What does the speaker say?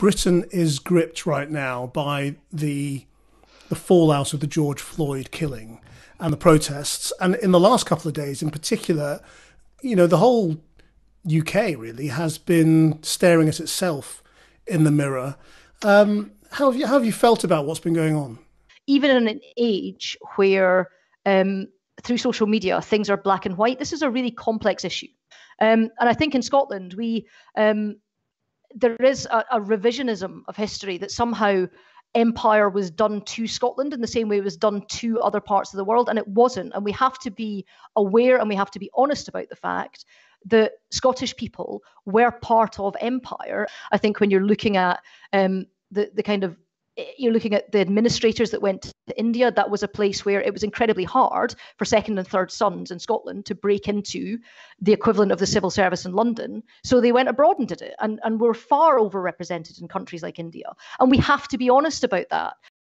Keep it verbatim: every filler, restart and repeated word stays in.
Britain is gripped right now by the the fallout of the George Floyd killing and the protests. And in the last couple of days, in particular, you know, the whole U K really has been staring at itself in the mirror. Um, how have you how have you felt about what's been going on? Even in an age where um, through social media things are black and white, this is a really complex issue. Um, and I think in Scotland we um, there is a, a revisionism of history that somehow empire was done to Scotland in the same way it was done to other parts of the world, and it wasn't. And we have to be aware and we have to be honest about the fact that Scottish people were part of empire. I think when you're looking at um, the the kind of you're looking at the administrators that went to India, that was a place where it was incredibly hard for second and third sons in Scotland to break into the equivalent of the civil service in London. So they went abroad and did it. And, and we're far overrepresented in countries like India. And we have to be honest about that.